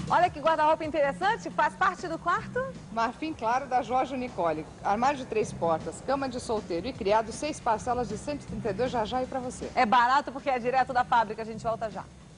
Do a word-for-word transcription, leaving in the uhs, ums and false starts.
Olha que guarda-roupa interessante, faz parte do quarto? Marfim claro da Jorge Nicole. Armário de três portas, cama de solteiro e criado, seis parcelas de cento e trinta e dois, já já e pra você. É barato porque é direto da fábrica, a gente volta já.